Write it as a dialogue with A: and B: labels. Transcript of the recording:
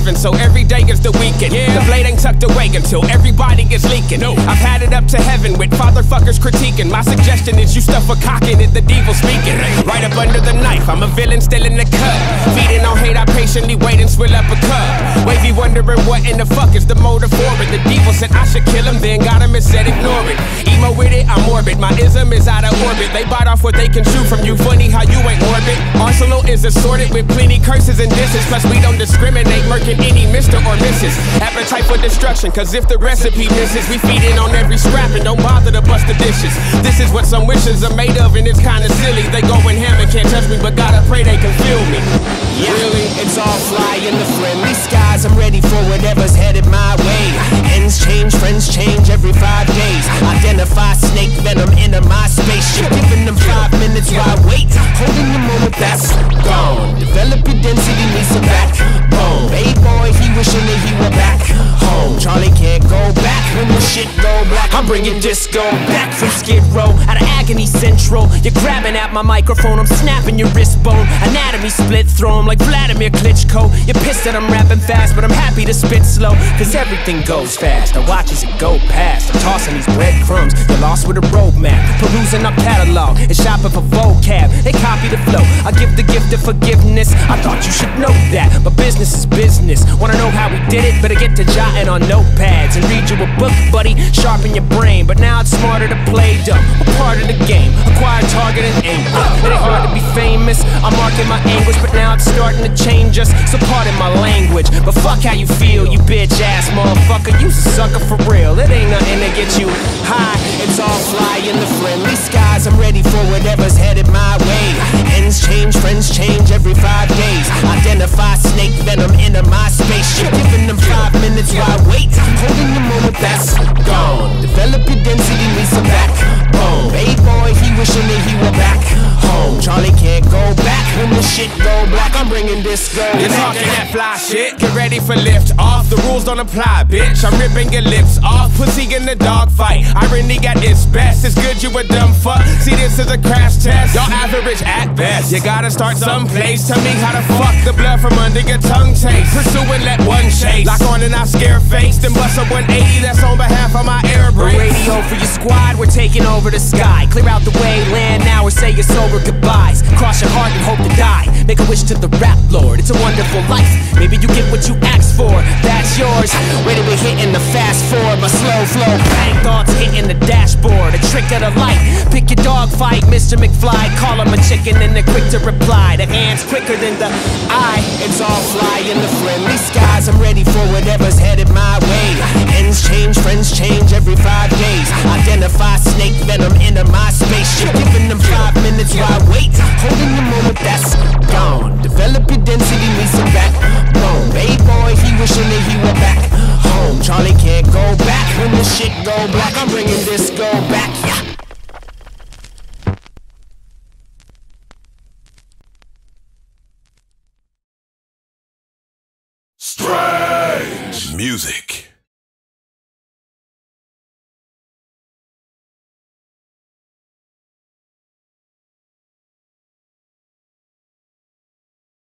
A: living, so every day is the weekend. Yeah. The blade ain't tucked away until everybody gets leaking. No. I've had it up to heaven with fatherfuckers critiquing. My suggestion is you stuff a cock in it, the devil speaking. Right up under the knife, I'm a villain still in the cut. Feeding on hate, I patiently wait and swill up a cup. Wavy wondering what in the fuck is the motive for it. The devil said I should kill him, then got him and said ignore it. Emo with it, I'm morbid, my ism is out of orbit. They bite off what they can chew from you, funny how you ain't orbit. Arsenal is assorted with plenty curses and disses. Plus we don't discriminate, murking any Mr. or Mrs. Appetite for destruction, cause if the recipe misses, we feed in on every scrap and don't bother to bust the dishes. This is what some wishes are made of and it's kinda silly. They going ham and can't touch me, but gotta pray they can feel me.
B: Yeah. Really, it's all fly in the friendly skies. I'm ready for whatever's headed my way. Ends change, friends change every 5 days. Identify snake venom into my spaceship. Giving them 5 minutes while I wait. Holding the moment that's gone. Develop your density, need some backbone. Hey boy, he wishing that he were back home. Charlie can't go back when the shit go black. I'm bringing disco back from Skid Row, out of Agony Central. You're grabbing at my microphone, I'm snapping your wrist bone. Anatomy split, throw 'em like Vladimir Klitschko. You're pissed that I'm rapping fast, but I'm happy to spit slow, cause everything goes fast. I watch as it go past. I'm tossing these breadcrumbs, you're lost with a roadmap. Perusing our catalog and shopping for vocab. They copy the flow, I give the gift of forgiveness. I thought you should know that, but business is business. Wanna know how we did it? Better get to jotting on notepads and read you a book, buddy. Sharpen your brain, but now it's smarter to play dumb. A part of the game, acquire target and aim. It ain't hard to be famous, I'm marking my anguish, but now it's starting to change us, so pardon my language. But fuck how you feel, you bitch ass motherfucker. You's a sucker for real, it ain't nothing to get you high. It's all fly in the friendly skies. I'm ready for whatever's headed my way. Ends change, friends change every 5 days. Identify snake venom into my spaceship. Giving them 5 minutes while I wait. Holding the moment that's gone. Develop your density, need some backbone. Hey boy, he wishing that he were back home. Charlie can't go back when the shit go black. I'm bringing disco.
A: You're talking that fly shit, get ready for lift off. The rules don't apply, bitch. I'm ripping your lips off. Pussy in the dog fight. Irony got its best. It's good you a dumb fuck. See, this is a crash test. Y'all average at best. You gotta start someplace. Tell me how to fuck the blood from under your tongue taste. Pursue and let one chase. Lock on and I scare face. Then bust a 180. That's on behalf of my air brakes.
B: Radio for your squad, we're taking over the sky. Clear out the way, land now, or say your sober goodbyes. Cross your heart and hope to die. Make a wish to the rap lord, it's a wonderful life. Maybe you get what you asked for, that's yours. Ready to hit in the fast forward, my slow flow. Bang thoughts hitting the dashboard, a trick of the light. Pick your dog fight, Mr. McFly. Call him a chicken and they're quick to reply. The hand's quicker than the eye. It's all fly in the friendly skies. I'm ready for whatever's headed my way. Ends change, friends change every 5 days. Identify snake venom into my spaceship. Giving them 5 minutes while I wait. Holding the moment that's gone. Develop your density, need some backbone. Hey boy, he wishing that he were back home. Charlie can't go back when the shit go black. I'm bringing disco back, yeah.
C: Strange music.